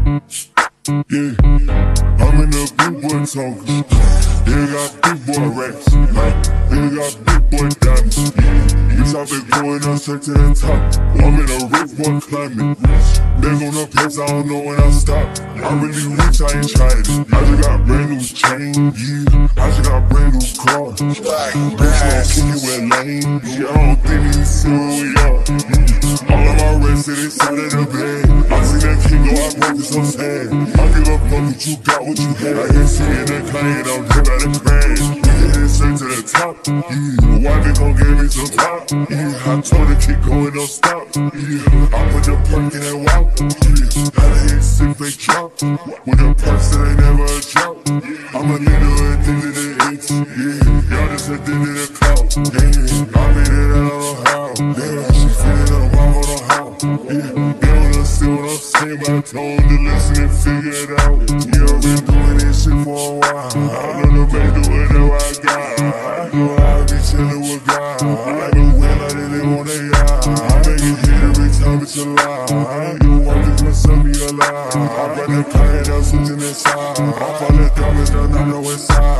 Yeah, I'm in the big boy talking. Yeah, got big boy racks. Yeah, got big boy diamonds. Bitch, I been going up straight to the top. I'm in a rich one climbing. Been on the pace, I don't know when I stop. I'm really rich, I ain't tried it. I just got brand new chain, yeah. I just got brand new car. Bitch, gon' kick it with lane. Yeah, I don't think he see where we are. All of my rest to this side of the bed. I see that king go, I broke it so sad. I give a fuck what you got, what you had. I ain't seeing that client, I'm here by the crash. We headed straight to the top, yeah. The wife gon' give me some top, yeah. I told her keep going, don't stop, yeah. I put the perk in that walk, yeah. How the head sick, fake drop. With the perks that ain't never a drop. I'm a nigga addicted to X, yeah. Y'all just addicted to clout, yeah. I made it, I don't know how, yeah. She feelin' up, I don't know how, yeah. They don't understand what I'm saying, but I told them to listen and figure it out. Yeah, I've been doing this shit for a while. I know the man do whatever I got. I know I be chillin' with God. I be win like they live on their yacht. I make it hit every time it's a lie. I ain't gonna want this one, send me alive. I brought the client out, switching inside. I fall the diamonds down, I know inside.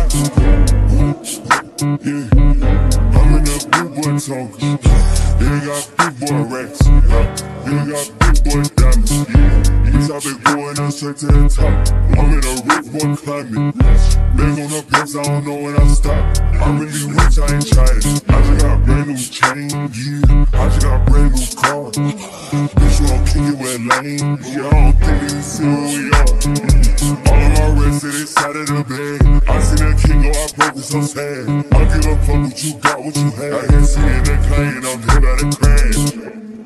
Yeah, I'm in the big boy talking. Yeah, got big boy racks. Yeah, got big boy diamonds. Yeah, bitch, I been going up straight to the top. I'm in a rich one climbing. Been on the pace, I don't know when I stop. I'm really rich, I ain't tried it. I just got brand new chain, yeah. I just got brand new car. Bitch, you gon' kick it with lane. Yeah, I don't think they see where we are. All of my rest to this side of the bed. I seen that king go, I broke it so sad. I give a fuck what you got, what you had. I ain't seeing that client, I'm here by the crash.